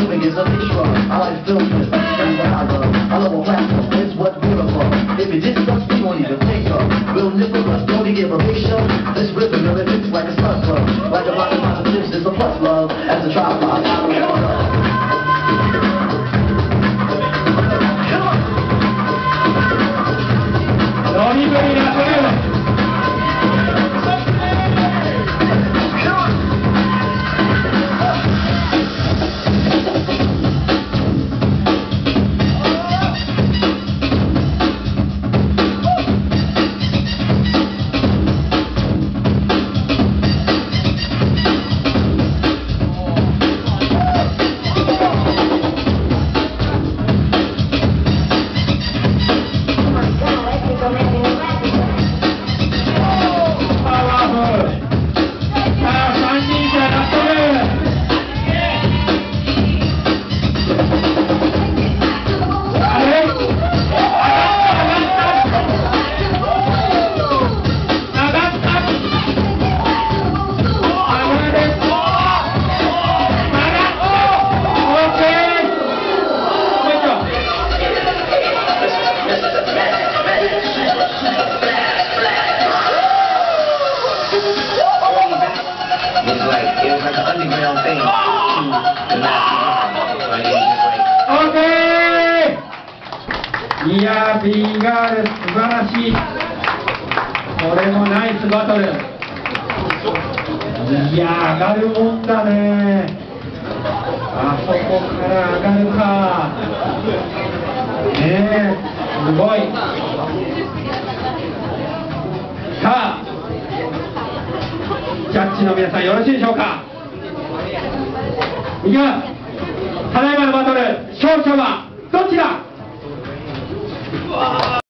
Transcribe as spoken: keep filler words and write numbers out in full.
Moving is a picture. I like filming. That's what I love. I love a platform. It's what we're about. If it just sucks, we won't even think of. We'll nipple us, don't give a picture. This rhythm of it looks like a stunt club. Like a rocket of chips is a plus love. As a tripod, I don't know. いやー、ビーガール素晴らしい。これもナイスバトル。いやー、上がるもんだね。あそこから上がるか。ねえ、すごい。さあ、ジャッジの皆さんよろしいでしょうか。いきます。ただいまのバトル、勝者はどちら？